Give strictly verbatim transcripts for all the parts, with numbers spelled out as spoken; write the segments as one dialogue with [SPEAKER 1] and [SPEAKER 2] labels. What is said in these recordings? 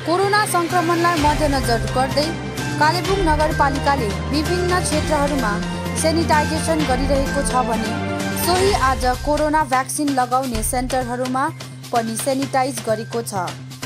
[SPEAKER 1] Corona संक्रमणलाई मध्यनजर गर्दै कालेबुङ नगरपालिकाले विभिन्न क्षेत्रहरूमा सेनिटाइजेसन गरिरहेको छ भने सोही आज कोरोना भ्याक्सिन लगाउने सेन्टरहरूमा पनि सेनिटाइज गरेको छ।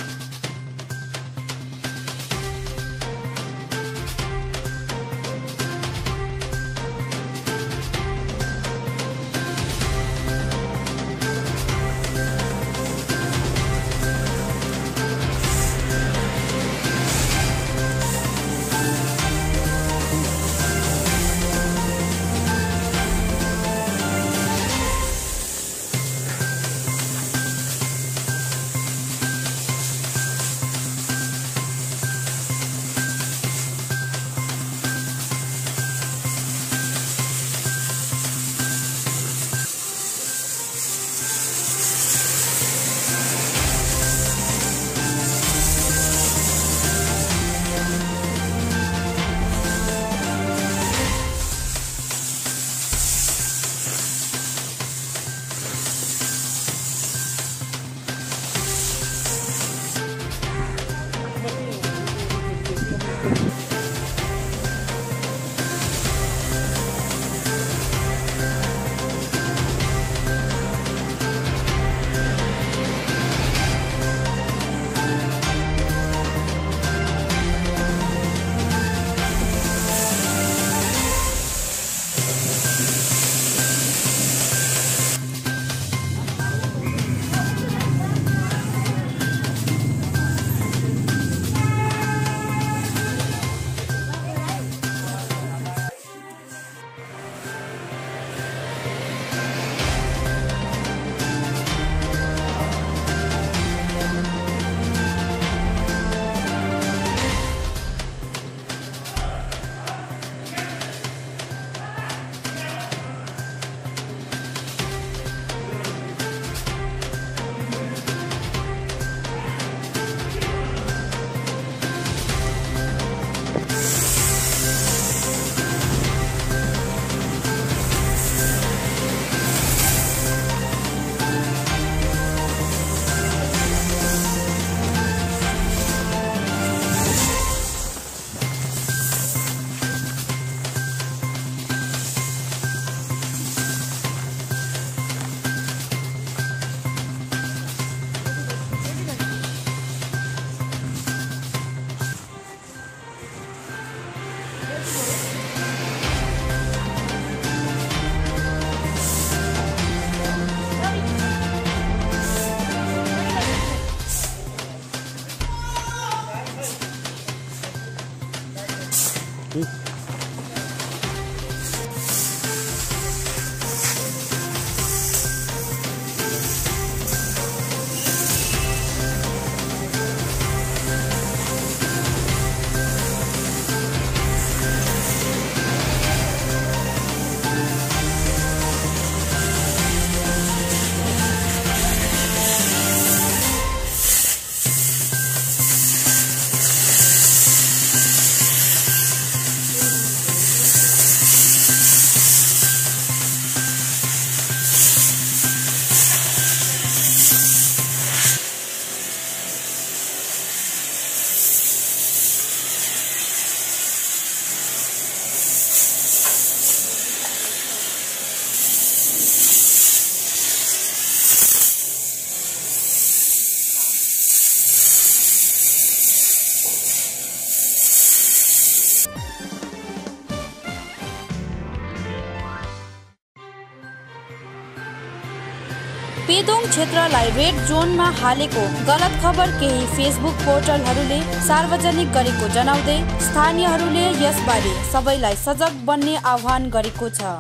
[SPEAKER 1] पेदोङ क्षेत्रलाई रेड जोनमा हालेको गलत खबर केही फेसबुक पोर्टलहरूले सार्वजनिक गरेको जनाउँदै स्थानीयहरूले यसबारे सबैलाई सजग बन्ने आह्वान गरेको छ।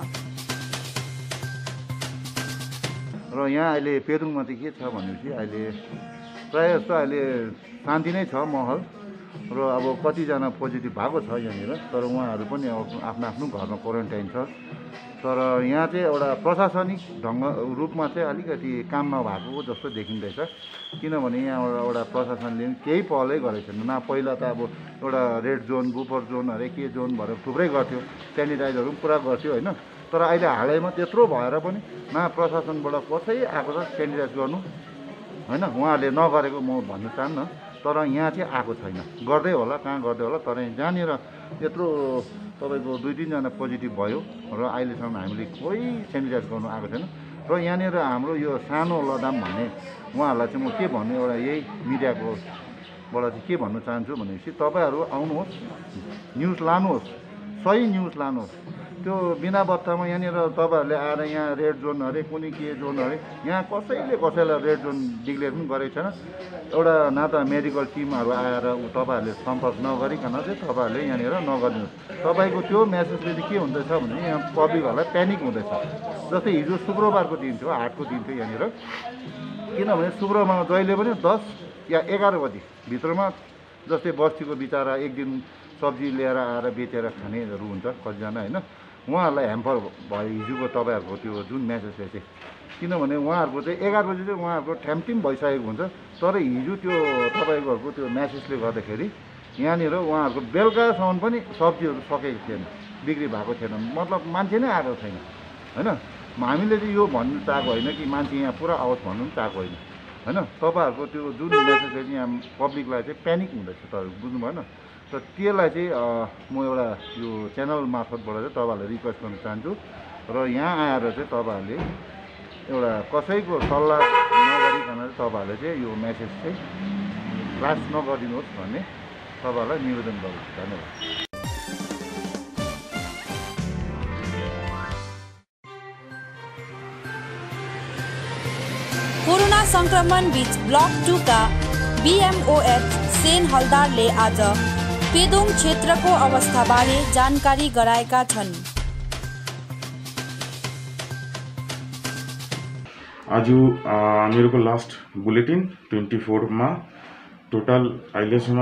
[SPEAKER 2] र यहाँ अहिले पेदोङमा चाहिँ के छ भनेपछि अहिले प्रायः जस्तो अहिले शान्ति नै छ माहौल र अब कतिजना पोजिटिभ भएको छ यहाँनिर, तर उहाँहरू पनि आफ्नो आफ्नो घरमा क्वारेन्टाइन छ। तर यहाँ चाहिँ एउटा प्रशासनिक ढङ्ग रूपमा चाहिँ अलिकति काम नभएको जस्तो देखिँदैछ, किनभने यहाँ एउटा प्रशासनले केही पहलै गरेको छैन। न पहिला त अब एउटा रेड जोन, बुफर जोन अरे के जोन भएर थुप्रै गर्थ्यो, सेनिटाइजरहरू पनि पुरा गर्थ्यो होइन। तर अहिले हालैमा त्यत्रो भएर पनि न प्रशासनबाट कसै आएको छ सेनिटाइज गर्नु होइन, उहाँहरूले नगरेको म भन्न चाहन्न। तर यहाँ चाहिँ आएको छैन, गर्दै होला कहाँ गर्दै होला। तर जहाँनिर यत्रो तपाईँको दुई तिनजना पोजिटिभ भयो र अहिलेसम्म हामीले कोही सेनिटाइज गर्नु आएको छैन। र यहाँनिर हाम्रो यो सानो लदाम भन्ने उहाँहरूलाई चाहिँ म के भन्नु, एउटा यही मिडियाकोबाट चाहिँ के भन्नु चाहन्छु भनेपछि तपाईँहरू आउनुहोस्, न्युज लानुहोस्, सही न्युज लानुहोस्। त्यो बिना बत्तामा यहाँनिर तपाईँहरूले आएर यहाँ रेड जोन अरे कुनै के जोन अरे यहाँ कसैले कसैलाई रेड जोन डिक्लेयर पनि गरेको छैन। एउटा न त मेडिकल टिमहरू आएर तपाईँहरूले सम्पर्क नगरिकन चाहिँ तपाईँहरूले यहाँनिर नगरिदिनुहोस्। तपाईँको त्यो मेसेजले चाहिँ के हुँदैछ भने यहाँ पब्लिकहरूलाई प्यानिक हुँदैछ। जस्तै हिजो शुक्रबारको दिन थियो, हाटको दिन थियो यहाँनिर, किनभने शुक्रबारमा जहिले पनि दस या एघार बजी भित्रमा जस्तै बस्तीको बिचरा एक दिन सब्जी लिएर आएर बेचेर खानेहरू हुन्छ कतिजना होइन, उहाँहरूलाई ह्याम्पर भयो हिजोको तपाईँहरूको त्यो जुन मेसेजले चाहिँ। किनभने उहाँहरूको चाहिँ एघार बजी चाहिँ उहाँहरूको ठ्यामटिम भइसकेको हुन्छ। तर हिजो त्यो तपाईँहरूको त्यो मेसेजले गर्दाखेरि यहाँनिर उहाँहरूको बेलुकासम्म पनि सब्जीहरू सकेको थिएन, बिक्री भएको थिएन, मतलब मान्छे नै आएको छैन होइन। हामीले चाहिँ यो भन्नु चाहेको होइन कि मान्छे यहाँ पुरा आओस् भन्नु पनि चाहेको होइन होइन। तपाईँहरूको त्यो जुन मेसेजले चाहिँ यहाँ पब्लिकलाई चाहिँ प्यानिक हुँदैछ, तपाईँहरू बुझ्नु भएन। र त्यसलाई चाहिँ म एउटा यो च्यानल मार्फतबाट चाहिँ तपाईँहरूलाई रिक्वेस्ट गर्न चाहन्छु र यहाँ आएर चाहिँ तपाईँहरूले एउटा कसैको सल्लाह नगरिकन चाहिँ तपाईँहरूले चाहिँ यो मेसेज चाहिँ फ्लास नगरिदिनुहोस् भन्ने तपाईँहरूलाई निवेदन गर्छु। धन्यवाद।
[SPEAKER 1] कोरोना संक्रमण बीच ब्लक टू का बीएमओएच सेन हलदारले आज पेदोङ क्षेत्रको अवस्थाबारे जानकारी गराएका छन्।
[SPEAKER 3] आज मेरो लास्ट बुलेटिन ट्वेंटी फोर में टोटल अहिलेसम्म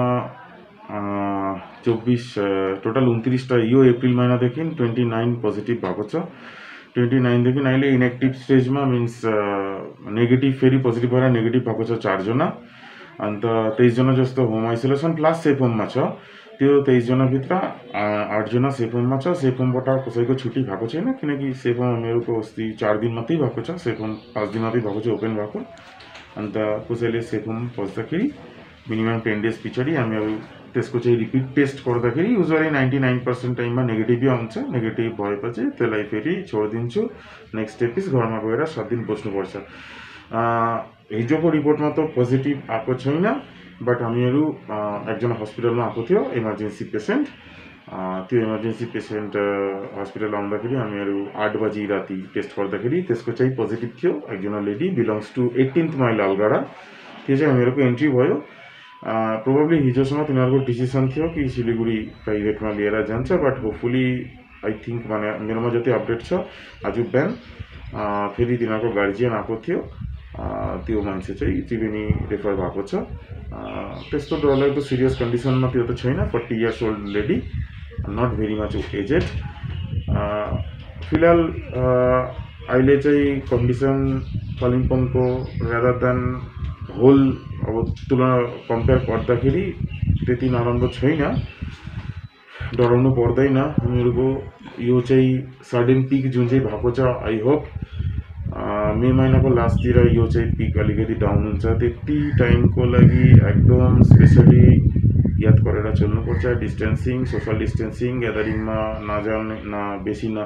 [SPEAKER 3] चौबीस टोटल उन्तीसटा यो अप्रिल महिनादेखि ट्वेंटी नाइन पोजिटिभ भएको छ। ट्वेंटी नाइनदेखि अहिले इनएक्टिभ स्टेजमा मिन्स नेगेटिभ फेरि पोजिटिभ भएर नेगेटिभ भएको छ चारजना। अन्त तेइसजना जस्तो होम आइसोलेसन प्लस सेफ होममा छ। त्यो तेइसजनाभित्र आठजना सेफ होममा छ। सेफ होमबाट कसैको छुट्टी भएको छैन, किनकि सेफ होम हामीहरूको अस्ति चार दिन मात्रै भएको छ, सेफ होम पाँच दिन मात्रै भएको छ ओपन भएको। अन्त कसैले सेफ होम पस्दाखेरि मिनिमम टेन डेज पछाडि हामीहरू त्यसको चाहिँ रिपिट टेस्ट गर्दाखेरि युजली नाइन्टी नाइन पर्सेंट टाइममा नेगेटिभै आउँछ। नेगेटिभ भएपछि त्यसलाई फेरि छोडिदिन्छु। नेक्स्ट स्टेप इज घरमा गएर सात दिन बस्नुपर्छ। हिजोको रिपोर्टमा त पोजिटिभ आएको छैन, बट हामीहरू एकजना हस्पिटलमा आएको थियो इमर्जेन्सी पेसेन्ट। त्यो इमर्जेन्सी पेसेन्ट हस्पिटल आउँदाखेरि हामीहरू आठ बजी राति टेस्ट गर्दाखेरि त्यसको चाहिँ पोजिटिभ थियो। एकजना lady belongs to eighteenth mile Algarah, त्यो चाहिँ हामीहरूको एन्ट्री भयो। प्रोबेबली हिजोसम्म तिनीहरूको डिसिसन थियो कि सिलिगुडी प्राइभेटमा लिएर जान्छ, बट होपफुली आई थिङ्क भने मेरोमा जति अपडेट छ आज बिहान फेरि तिनीहरूको गार्जियन आएको थियो, त्यो मान्छे चाहिँ त्रिवेणी रेफर भएको छ। त्यस्तो डरलाग्दो सिरियस कन्डिसनमा त्यो त छैन। Forty years old lady, not very much aged. फिलहाल अहिले चाहिँ कन्डिसन कालिम्पोङको रादर देन होल अब तुलना कम्पेयर गर्दाखेरि त्यति नराम्रो छैन, डराउनु पर्दैन। हामीहरूको यो चाहिँ सडन पिक जुन चाहिँ भएको छ, आई होप मे महिनाको लास्टतिर यो चाहिँ पिक अलिकति डाउन हुन्छ। त्यति टाइमको लागि एकदम स्पेसली याद गरेर चल्नुपर्छ। डिस्टेन्सिङ, सोसल डिस्टेन्सिङ, ग्यादरिङमा नजाने न बेसी न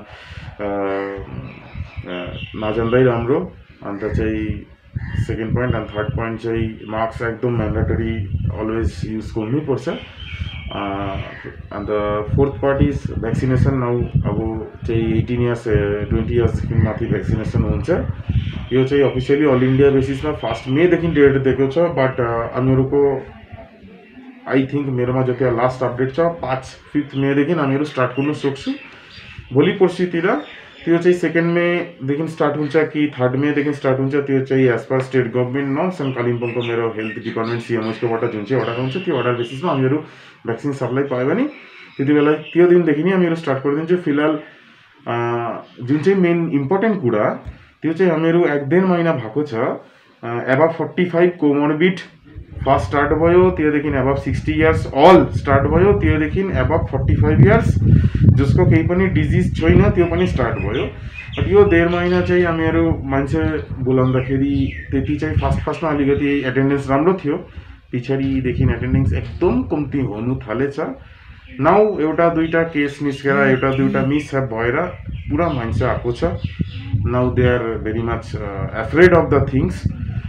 [SPEAKER 3] नजान्दै राम्रो। अन्त चाहिँ second point and third point चाहिँ मास्क एकदम म्यान्डेटरी अलवेज युज गर्नुपर्छ। अन्त fourth part is vaccination. Now अब चाहिँ एटिन इयर्स ट्वेन्टी इयर्सदेखि माथि भ्याक्सिनेसन हुन्छ। यो चाहिँ अफिसियली अल इन्डिया बेसिसमा फर्स्ट मेदेखि डेट दिएको छ, बट हामीहरूको आई थिङ्क मेरोमा जति लास्ट अपडेट छ पाँच फिफ्थ मेदेखि हामीहरू स्टार्ट गर्नु सक्छु। भोलि पर्सितिर त्यो चाहिँ सेकेन्ड मेदेखि स्टार्ट हुन्छ कि थर्ड मेदेखि स्टार्ट हुन्छ, त्यो चाहिँ age per state government norms and कालिम्पोङको मेरो हेल्थ डिपार्टमेन्ट सिएमओसकोबाट जुन चाहिँ अर्डर हुन्छ त्यो अर्डर बेसिसमा हामीहरू भ्याक्सिन सप्लाई पायो भने त्यति बेला त्यो दिनदेखि नै हामीहरू स्टार्ट गरिदिन्छु। फिलहाल जुन चाहिँ मेन इम्पोर्टेन्ट कुरा त्यो चाहिँ हामीहरू एक डेढ महिना भएको छ। Above forty five comorbid first start भयो, त्योदेखि above sixty years all start भयो, त्योदेखि एबभ फोर्टी फाइभ इयर्स जसको केही पनि डिजिज छैन त्यो पनि स्टार्ट भयो। बट यो डेढ महिना चाहिँ हामीहरू मान्छे बोलाउँदाखेरि त्यति चाहिँ फर्स्ट फर्स्टमा अलिकति एटेन्डेन्स राम्रो थियो, पछाडिदेखि एटेन्डेन्स एकदम कम्ती हुनु थालेछ। नाउ एउटा दुईटा केस निस्केर एउटा दुईटा मिसह्याप भएर पुरा मान्छे आएको छ। Now they are very much afraid of the things.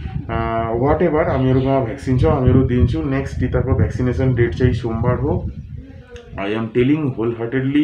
[SPEAKER 3] Whatever हामीहरूकोमा भ्याक्सिन छ, हामीहरू दिन्छौँ। नेक्स्ट टिकाको भ्याक्सिनेसन डेट चाहिँ सोमबार हो। I am telling wholeheartedly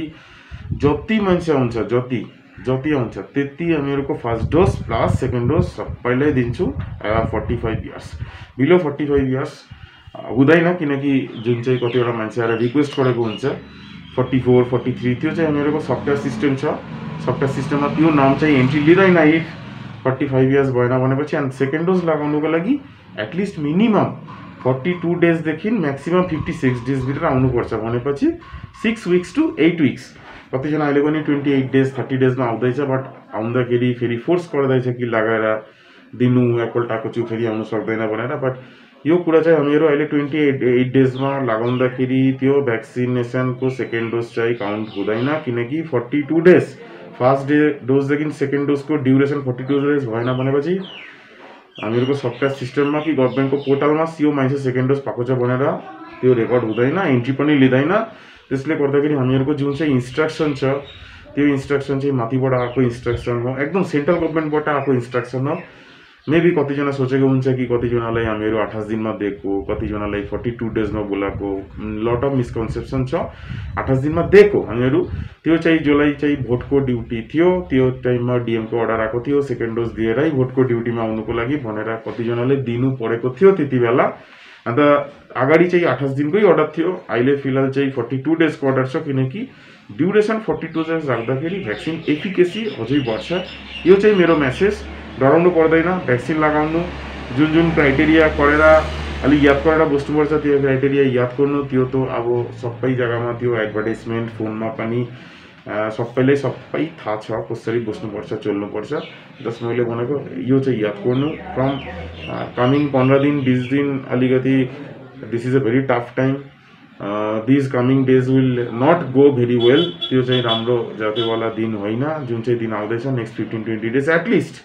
[SPEAKER 3] जति मान्छे आउँछ जति जति आउँछ त्यति हामीहरूको first dose plus second dose सबैलाई दिन्छु। Forty five years below forty five years हुँदैन, किनकि जुन चाहिँ कतिवटा मान्छे आएर रिक्वेस्ट गरेको हुन्छ फोर्टी फोर फोर्टी थ्री त्यो चाहिँ हामीहरूको सफ्टवेयर सिस्टम छ। सफ्टवेयर सिस्टममा त्यो नाम चाहिँ एन्ट्री लिँदैन इफ फोर्टी फाइभ इयर्स भएन भनेपछि। अनि सेकेन्ड डोज लगाउनुको लागि एटलिस्ट मिनिमम फोर्टी टू डेजदेखि म्याक्सिमम फिफ्टी सिक्स डेजभित्र आउनुपर्छ भनेपछि six weeks to eight weeks. कतिजना अहिले पनि ट्वेन्टी एट डेज थर्टी डेजमा आउँदैछ, बट आउँदाखेरि फेरि फोर्स गर्दैछ कि लगाएर दिनु एकपल्ट आएको छु फेरि आउनु सक्दैन भनेर। बट यो कुरा चाहिँ हामीहरू अहिले ट्वेन्टी एट एट डेजमा लगाउँदाखेरि त्यो भ्याक्सिनेसनको सेकेन्ड डोज चाहिँ काउन्ट हुँदैन, किनकि forty two days first day डोजदेखि सेकेन्ड डोजको ड्युरेसन फोर्टी टू डेज भएन भनेपछि हामीहरूको सफ्टवेयर सिस्टममा कि गभर्मेन्टको पोर्टलमा यो मान्छे सेकेन्ड डोज पाएको छ भनेर त्यो रेकर्ड हुँदैन, एन्ट्री पनि लिँदैन। त्यसले गर्दाखेरि हामीहरूको जुन चाहिँ इन्स्ट्रक्सन छ त्यो इन्स्ट्रक्सन चाहिँ माथिबाट आएको इन्स्ट्रक्सन हो, एकदम सेन्ट्रल गभर्मेन्टबाट आएको इन्स्ट्रक्सन हो। मेबी कतिजना सोचेको हुन्छ कि कतिजनालाई हामीहरू अठाइस दिनमा दिएको, कतिजनालाई फोर्टी टू डेजमा बोलाएको, लट अफ मिसकन्सेप्सन छ। अठाइस दिनमा दिएको हामीहरू त्यो चाहिँ जसलाई चाहिँ भोटको ड्युटी थियो त्यो टाइममा डिएमको अर्डर आएको थियो सेकेन्ड डोज दिएरै भोटको ड्युटीमा आउनुको लागि भनेर कतिजनाले दिनु परेको थियो त्यति बेला। अन्त अगाडि चाहिँ अठाइस दिनकै अर्डर थियो, अहिले फिलहाल चाहिँ फोर्टी टू डेजको अर्डर छ, किनकि ड्युरेसन फोर्टी टू डेज राख्दाखेरि भ्याक्सिन एफिकेसी अझै बढ्छ। यो चाहिँ मेरो मेसेज। डराउनु पर्दैन, भ्याक्सिन लगाउनु। जुन जुन क्राइटेरिया गरेर अलिक याद गरेर बस्नुपर्छ त्यो क्राइटेरिया याद गर्नु। त्यो त अब सबै जग्गामा त्यो एडभर्टाइजमेन्ट फोनमा पनि सबैलाई सबै थाहा छ कसरी बस्नुपर्छ चल्नुपर्छ। जस मैले भनेको यो चाहिँ याद गर्नु। फ्रम कमिङ पन्ध्र दिन बिस दिन अलिकति this is a very tough time. These coming days will not go very well. त्यो चाहिँ राम्रो जातिवाला दिन होइन जुन चाहिँ दिन आउँदैछ next fifteen twenty days at least.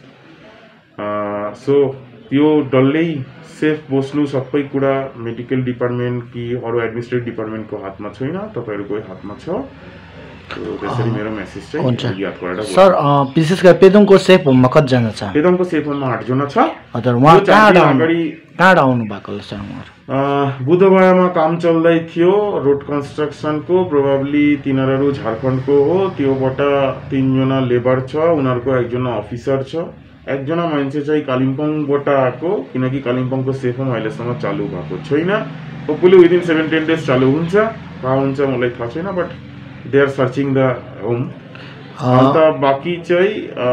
[SPEAKER 3] So त्यो डल्लै सेफ बस्नु सबै कुरा मेडिकल डिपार्टमेन्ट कि अरू एडमिनिस्ट्रेटिभ डिपार्टमेन्टको हातमा छैन, तपाईँहरूको हातमा छ। त्यसरी मेरो मेसेज चाहिँ याद गरेर।
[SPEAKER 4] सर विशेष गरी पेदोङको सेफ होममा कतिजना छ?
[SPEAKER 3] पेदोङको सेफ होममा आठजना छ।
[SPEAKER 4] हजुर, उहाँ कहाँ आउनु भएको सर?
[SPEAKER 3] बुधबारमा काम चल्दै थियो रोड कन्स्ट्रक्सनको, प्रोभाब्ली तिनीहरू झारखण्डको हो। त्योबाट तिनजना लेबर छ, उनीहरूको एकजना अफिसर छ, एकजना मान्छे चाहिँ कालिम्पोङबाट आएको, किनकि कालिम्पोङको सेफ होम अहिलेसम्म चालु भएको छैन। Hopefully within seven ten days चालु हुन्छ, कहाँ हुन्छ मलाई थाहा छैन, but they are searching the home. अन्त बाँकी चाहिँ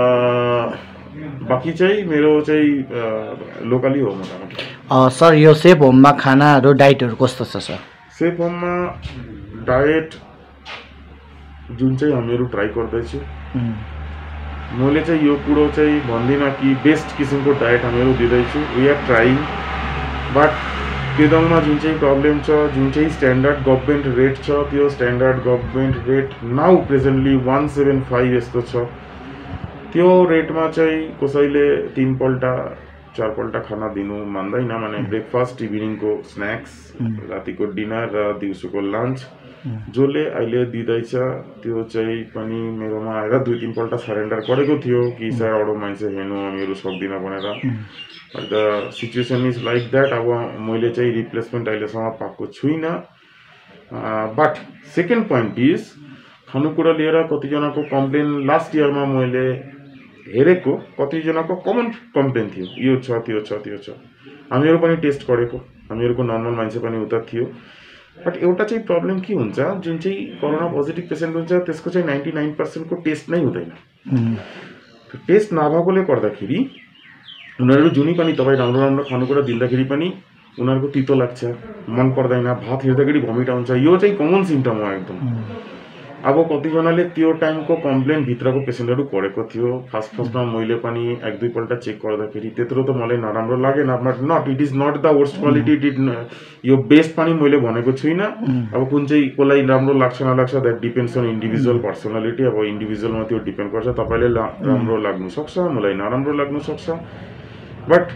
[SPEAKER 3] बाँकी चाहिँ मेरो चाहिँ लोकली हो मोटामोटी।
[SPEAKER 4] सर यो सेफ होममा खानाहरू डाइटहरू कस्तो छ सर?
[SPEAKER 3] सेफ होममा डाइट जुन चाहिँ हामीहरू ट्राई गर्दैछु, मैले चाहिँ यो कुरो चाहिँ भन्दिनँ कि बेस्ट किसिमको डाइट हामीहरू दिँदैछु। वी आर ट्राइङ, बट पेदोङमा जुन चाहिँ प्रब्लम छ, जुन चाहिँ स्ट्यान्डर्ड गभर्मेन्ट रेट छ, त्यो standard government rate now presently one seven five यस्तो छ। त्यो रेटमा चाहिँ कसैले तिनपल्ट चारपल्ट खाना दिनु मान्दैन, माने ब्रेकफास्ट, इभिनिङको स्न्याक्स, रातिको डिनर र दिउँसोको लन्च जसले अहिले दिँदैछ त्यो चाहिँ पनि मेरोमा आएर दुई तिनपल्ट सरेन्डर गरेको थियो कि सर अरू मान्छे हेर्नु हामीहरू सक्दिनँ भनेर। The situation is like that. अब मैले चाहिँ रिप्लेसमेन्ट अहिलेसम्म पाएको छुइनँ। बट सेकेन्ड पोइन्ट इज खानेकुरा लिएर कतिजनाको कम्प्लेन लास्ट इयरमा मैले हेरेको, कतिजनाको कमन कम्प्लेन थियो यो छ त्यो छ त्यो छ। हामीहरू पनि टेस्ट गरेको, हामीहरूको नर्मल मान्छे पनि उता थियो। बट एउटा चाहिँ प्रब्लम के हुन्छ, जुन चाहिँ कोरोना पोजिटिभ पेसेन्ट हुन्छ त्यसको चाहिँ नाइन्टी नाइन पर्सेन्टको टेस्ट नै हुँदैन। त्यो टेस्ट नभएकोले गर्दाखेरि उनीहरू जुनै पनि तपाईँ राम्रो राम्रो खानेकुरा दिँदाखेरि पनि उनीहरूको तितो लाग्छ, मन पर्दैन, भात हेर्दाखेरि भमिट आउँछ। यो चाहिँ कमन सिम्टम हो एकदम। अब कतिजनाले त्यो टाइमको कम्प्लेन भित्रको पेसेन्टहरू गरेको थियो। फर्स्ट फर्स्टमा मैले पनि एक दुईपल्ट चेक गर्दाखेरि त्यत्रो त मलाई नराम्रो लागेन, but not it is not the worst quality. It is यो बेस्ट पनि मैले भनेको छुइनँ। अब कुन चाहिँ कसलाई राम्रो लाग्छ नलाग्छ that depends on individual personality. अब इन्डिभिजुअलमा त्यो डिपेन्ड गर्छ, तपाईँले राम्रो लाग्नु सक्छ, मलाई नराम्रो लाग्नु सक्छ। बट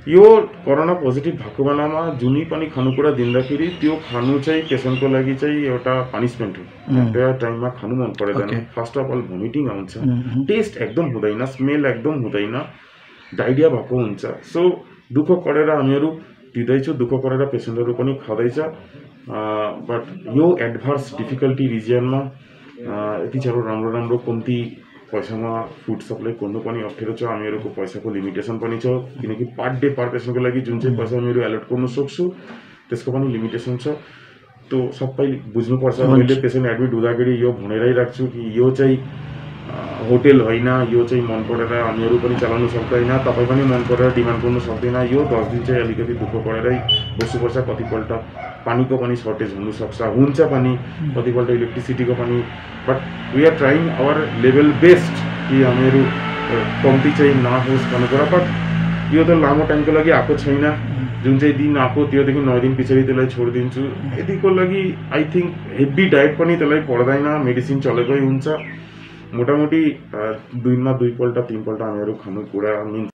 [SPEAKER 3] यो कोरोना पोजिटिभ भएको बेलामा जुनै पनि खानेकुरा दिँदाखेरि त्यो खानु चाहिँ पेसेन्टको लागि चाहिँ एउटा पनिसमेन्ट हो। त्यो टाइममा खानु मन पर्दैन। फर्स्ट अफ अल भोमिटिङ आउँछ, टेस्ट एकदम हुँदैन, स्मेल एकदम हुँदैन, डाइरिया भएको हुन्छ। सो दुःख गरेर हामीहरू दिँदैछौँ, दुःख गरेर पेसेन्टहरू पनि खाँदैछ। बट यो एडभर्स डिफिकल्टी रिजनमा यति साह्रो राम्रो राम्रो कम्ती पैसामा फुड सप्लाई गर्नु पनि अप्ठ्यारो छ। हामीहरूको पैसाको लिमिटेसन पनि छ, किनकि पर डे पर पेसेन्टको लागि जुन चाहिँ पैसा हामीहरू एलोट गर्न सक्छु त्यसको पनि लिमिटेसन छ। त्यो सबै बुझ्नुपर्छ। मैले पेसेन्ट एडमिट हुँदाखेरि यो भनेरै राख्छु कि यो चाहिँ होटेल होइन, यो चाहिँ मन परेर हामीहरू पनि चलाउनु सक्दैन, तपाईँ पनि मन परेर डिमान्ड गर्नु सक्दैन। यो दस दिन चाहिँ अलिकति दुःख गरेरै बस्नुपर्छ। कतिपल्ट पानीको पनि सर्टेज हुनसक्छ, हुन्छ पनि, कतिपल्ट इलेक्ट्रिसिटीको पनि। But we are trying our level best कि हामीहरू कम्ती चाहिँ नहोस् खानेकुरा। बट यो त लामो टाइमको लागि आएको छैन। जुन चाहिँ दिन आएको त्योदेखि नौ दिन पछाडि त्यसलाई छोडिदिन्छु। यतिको लागि आई थिङ्क हेभी डायट पनि त्यसलाई पर्दैन, मेडिसिन चलेकै हुन्छ। मोटामोटी दिनमा दुईपल्ट तीनपल्ट हामीहरू खानेकुरा मिन्छ।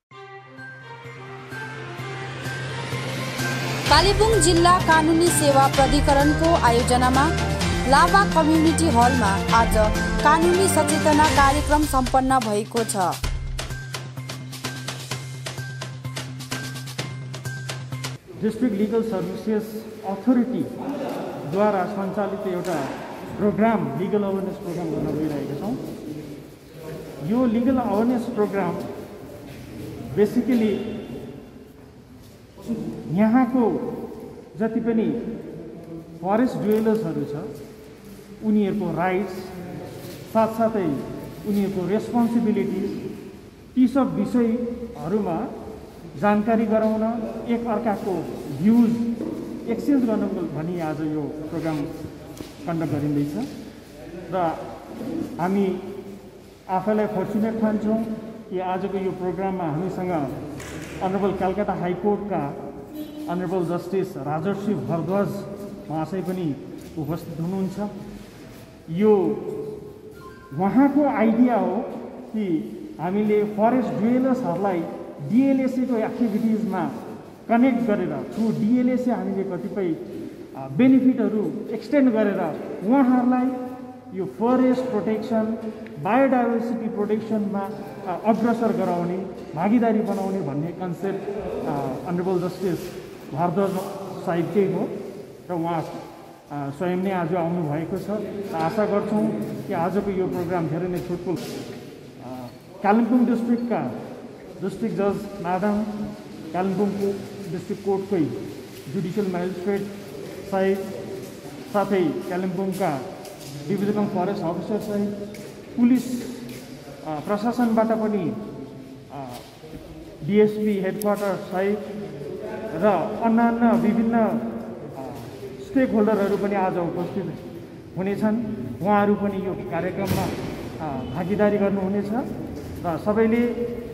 [SPEAKER 1] कालेबुङ जिल्ला कानुनी सेवा प्राधिकरणको आयोजनामा लाभा कम्युनिटी हलमा आज कानुनी सचेतना कार्यक्रम सम्पन्न भएको छ।
[SPEAKER 5] डिस्ट्रिक्ट लिगल सर्भिसेस अथोरिटीद्वारा सञ्चालित एउटा प्रोग्राम लिगल अवेरनेस प्रोग्राम गर्न गइरहेका छौँ। यो लिगल अवेरनेस प्रोग्राम बेसिकली यहाँको जति पनि फरेस्ट डुवेलर्सहरू छ उनीहरूको राइट्स साथसाथै उनीहरूको रेस्पोन्सिबिलिटिज ती सब विषयहरूमा जानकारी गराउन, एक अर्काको भ्युज एक्सचेन्ज गर्नको भनी आज यो प्रोग्राम कन्डक्ट गरिँदैछ। र हामी आफैलाई फर्चुनेट ठान्छौँ कि आजको यो प्रोग्राममा हामीसँग अनरेबल कलकत्ता हाइकोर्टका अनरेबल जस्टिस राजर्षि भरद्वाज महाशय पनि उपस्थित हुनुहुन्छ। यो उहाँको आइडिया हो कि हामीले फरेस्ट डुवेलर्सहरूलाई डिएलएसीको एक्टिभिटिजमा कनेक्ट गरेर थ्रु डिएलएसी हामीले कतिपय बेनिफिटहरू एक्सटेन्ड गरेर उहाँहरूलाई यो फरेस्ट प्रोटेक्सन, बायोडाइभर्सिटी प्रोटेक्सनमा अग्रसर गराउने, भागीदारी बनाउने भन्ने कन्सेप्ट अनरेबल जस्टिस भारद्वाज साहिबकै हो र उहाँ स्वयं नै आज आउनुभएको छ। आशा गर्छौँ कि आजको यो प्रोग्राम धेरै नै फ्रुटफुल। कालिम्पोङ डिस्ट्रिक्टका डिस्ट्रिक्ट जज म्याडम, कालिम्पोङको डिस्ट्रिक्ट कोर्टकै जुडिसियल म्याजिस्ट्रेट साहिब, साथै कालिम्पोङका डिभिजनल फरेस्ट अफिसर सहित पुलिस प्रशासनबाट पनि डिएसपी हेडक्वार्टर सहित र अन्यान्य विभिन्न स्टेक होल्डरहरू पनि आज उपस्थित हुनेछन्। उहाँहरू पनि यो कार्यक्रममा भागीदारी गर्नुहुनेछ र सबैले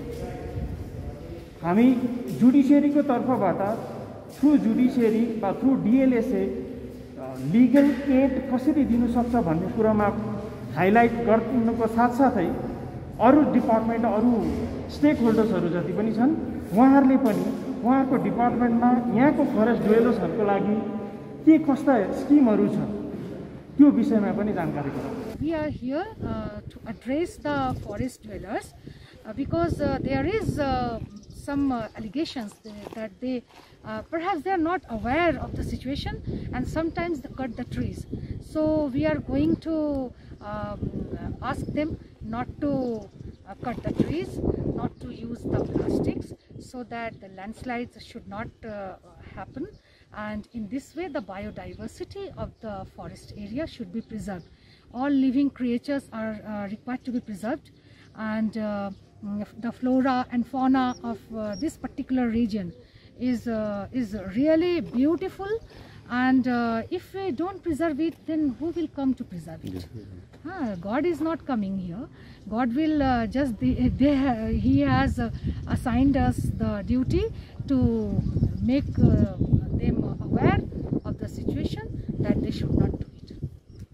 [SPEAKER 5] हामी जुडिसियरीको तर्फबाट थ्रु जुडिसियरी वा थ्रु डिएलएसए लिगल एड कसरी दिनु सक्छ भन्ने कुरामा हाइलाइट गर्नुको साथसाथै अरू डिपार्टमेन्ट, अरू स्टेक होल्डर्सहरू जति पनि छन् उहाँहरूले पनि उहाँको डिपार्टमेन्टमा यहाँको फरेस्ट डुवेलर्सहरूको लागि के कस्ता स्किमहरू छ त्यो विषयमा पनि जानकारी गराउँ।
[SPEAKER 6] We are here uh, to address the forest dwellers uh, because uh, there is uh, some uh, allegations that they uh, perhaps they are not aware of the situation and sometimes they cut the trees. So we are going to um, ask them not to uh, cut the trees, not to use the plastics, so that the landslides should not uh, happen, and in this way the biodiversity of the forest area should be preserved. All living creatures are uh, required to be preserved, and uh, the flora and fauna of uh, this particular region is uh, is really beautiful, and uh, if we don't preserve it, then who will come to preserve it? Ah, God is not coming here. God will uh, just they, they ha he has uh, assigned us the duty to make uh, them aware of the situation, that they should not do it. Nothing more.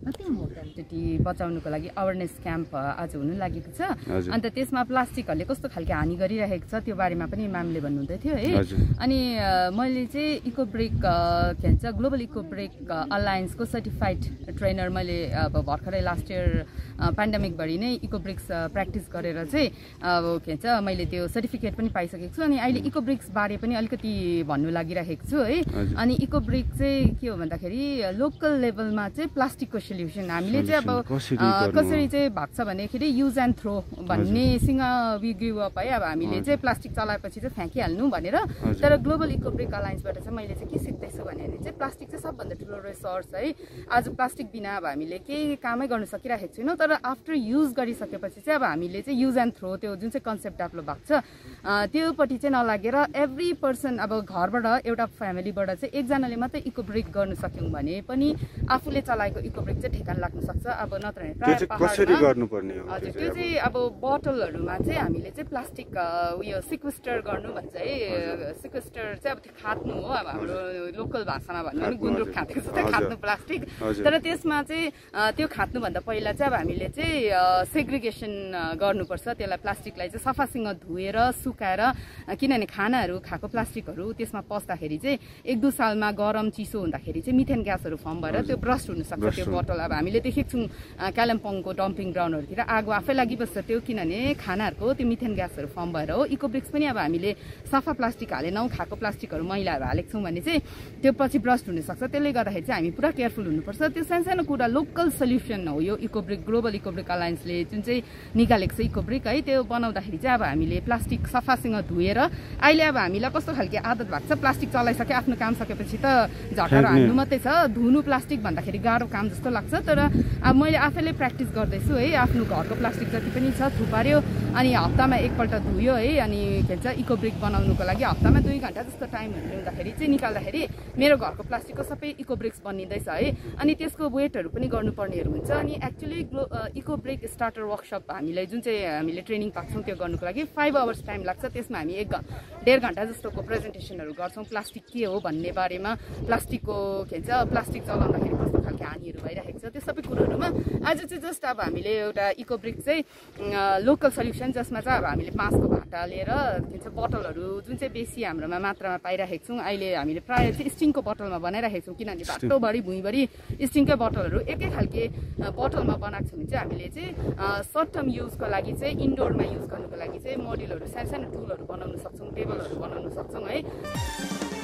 [SPEAKER 7] Mortality बचाउनुको लागि awareness camp आज हुनु लागेको छ। अन्त त्यसमा प्लास्टिकहरूले कस्तो खालको हानि गरिरहेको छ त्यो बारेमा पनि म्यामले भन्नुहुँदै थियो है। अनि मैले चाहिँ इको ब्रेक के भन्छ ग्लोबल इको ब्रेक अलायन्सको सर्टिफाइड ट्रेनर मैले अब भर्खरै लास्ट इयर पेन्डेमिकभरि नै इको ब्रेक्स प्र्याक्टिस गरेर चाहिँ अब के भन्छ मैले त्यो सर्टिफिकेट पनि पाइसकेको छु। अनि अहिले इको ब्रेक्स बारे पनि अलिकति भन्नु लागिरहेको छु है। अनि इको ब्रेक चाहिँ के हो भन्दाखेरि लोकल लेभलमा चाहिँ प्लास्टिकको सोल्युसन हामीले चाहिँ अब कसरी चाहिँ भएको छ भन्दाखेरि युज एन्ड थ्रो भन्नेसँग वी ग्रु अप है। अब हामीले चाहिँ प्लास्टिक चलाएपछि चाहिँ फ्याँकिहाल्नु भनेर, तर ग्लोबल इको ब्रेक अलायन्सबाट चाहिँ मैले चाहिँ के सिक्दैछु भने चाहिँ प्लास्टिक चाहिँ सबभन्दा ठुलो रिसोर्स है। आज प्लास्टिक बिना अब हामीले केही कामै गर्न सकिरहेको छैनौँ, तर आफ्टर युज गरिसकेपछि चाहिँ अब हामीले चाहिँ युज एन्ड थ्रो त्यो जुन चाहिँ कन्सेप्ट डेभलप भएको छ त्योपट्टि चाहिँ नलागेर एभ्री पर्सन अब घरबाट एउटा फ्यामिलीबाट चाहिँ एकजनाले मात्रै इको ब्रेक गर्नु सक्यौँ भने पनि आफूले चलाएको इको ब्रेक चाहिँ ठेगान लाग्न सक्छ। अब नत्र भने प्रायः
[SPEAKER 8] गर्नुपर्ने हो
[SPEAKER 7] हजुर त्यो चाहिँ अब बोतलहरूमा चाहिँ हामीले चाहिँ प्लास्टिक उयो सिक्वेस्टर गर्नु भन्छ है। सिक्वेस्टर चाहिँ अब त्यो खात्नु हो, अब हाम्रो लोकल भाषामा भन्नु भने गुन्द्रुक खाँदेको जस्तै खात्नु प्लास्टिक। तर त्यसमा चाहिँ त्यो खात्नुभन्दा पहिला चाहिँ अब हामीले चाहिँ सेग्रिगेसन गर्नुपर्छ। त्यसलाई प्लास्टिकलाई चाहिँ सफासँग धोएर सुकाएर, किनभने खानाहरू खाएको प्लास्टिकहरू त्यसमा पस्दाखेरि चाहिँ एक दुई सालमा गरम चिसो हुँदाखेरि चाहिँ मिथेन ग्यासहरू फर्म भएर त्यो ब्रस्ट हुनसक्छ त्यो बोतल। अब हामीले देखेको छौँ कालिम्पोङको डम्पिङ ग्राउन्डहरूतिर आगो आफै लागिबस्छ त्यो, किनभने खानाहरूको त्यो मिथेन ग्यासहरू फर्म भएर हो। इको ब्रेक्स पनि अब हामीले सफा प्लास्टिक हालेनौँ, खाएको प्लास्टिकहरू मैलाहरू हालेको छौँ भने चाहिँ त्यो पछि ब्रस्ट हुनसक्छ। त्यसले गर्दाखेरि चाहिँ हामी पुरा केयरफुल हुनुपर्छ। त्यो सानो सानो कुरा लोकल सल्युसन हो यो eco break global eco break अलायन्सले जुन चाहिँ निकालेको छ इको ब्रेक है। त्यो बनाउँदाखेरि चाहिँ अब हामीले प्लास्टिक सफासँग धोएर, अहिले अब हामीलाई कस्तो खालको आदत भएको छ प्लास्टिक चलाइसक्यो आफ्नो काम सकेपछि त झटारो हाल्नु मात्रै छ, धुनु प्लास्टिक भन्दाखेरि गाह्रो काम जस्तो लाग्छ। तर अब मैले आफैले प्र्याक्टिस गर्दैछु है। आफ्नो घरको प्लास्टिक जति पनि छ थुपार्यो अनि हप्तामा एकपल्ट धुयो है। अनि के भन्छ इको ब्रेक बनाउनुको लागि हप्तामा दुई घन्टा जस्तो टाइम हुँदाखेरि चाहिँ निकाल्दाखेरि मेरो घरको प्लास्टिकको सबै इको ब्रेक्स बनिँदैछ है। अनि त्यसको वेटहरू पनि गर्नुपर्नेहरू हुन्छ। अनि actually global eco break starter workshop हामीलाई जुन चाहिँ हामीले ट्रेनिङ पाउँछौँ त्यो गर्नुको लागि फाइभ आवर्स टाइम लाग्छ। त्यसमा हामी एक डेढ घन्टा जस्तोको प्रेजेन्टेसनहरू गर्छौँ प्लास्टिक के हो भन्ने बारेमा, प्लास्टिकको के भन्छ प्लास्टिक चलाउँदाखेरि कस्तो खालको हानिहरू भइरहेको छ त्यो सबै कुरोहरूमा। आज चाहिँ जस्ट अब हामीले एउटा इको ब्रेक चाहिँ लोकल सल्युसन जसमा चाहिँ अब हामीले बाँसको भाटा लिएर के भन्छ बोतलहरू जुन चाहिँ बेसी हाम्रोमा मात्रामा पाइरहेको छौँ। अहिले हामीले प्रायः चाहिँ स्टिङको बोतलमा बनाइरहेको छौँ, किनभने बाटोभरि भुइँभरि स्टिङकै बोतलहरू एकै खालके बोतलमा बनाएको छ भने चाहिँ हामीले चाहिँ सर्ट टर्म युजको लागि चाहिँ इन्डोरमा युज गर्नुको लागि चाहिँ मोड्युलहरू सानो सानो टुलहरू बनाउन सक्छौँ, टेबलहरू बनाउन सक्छौँ है।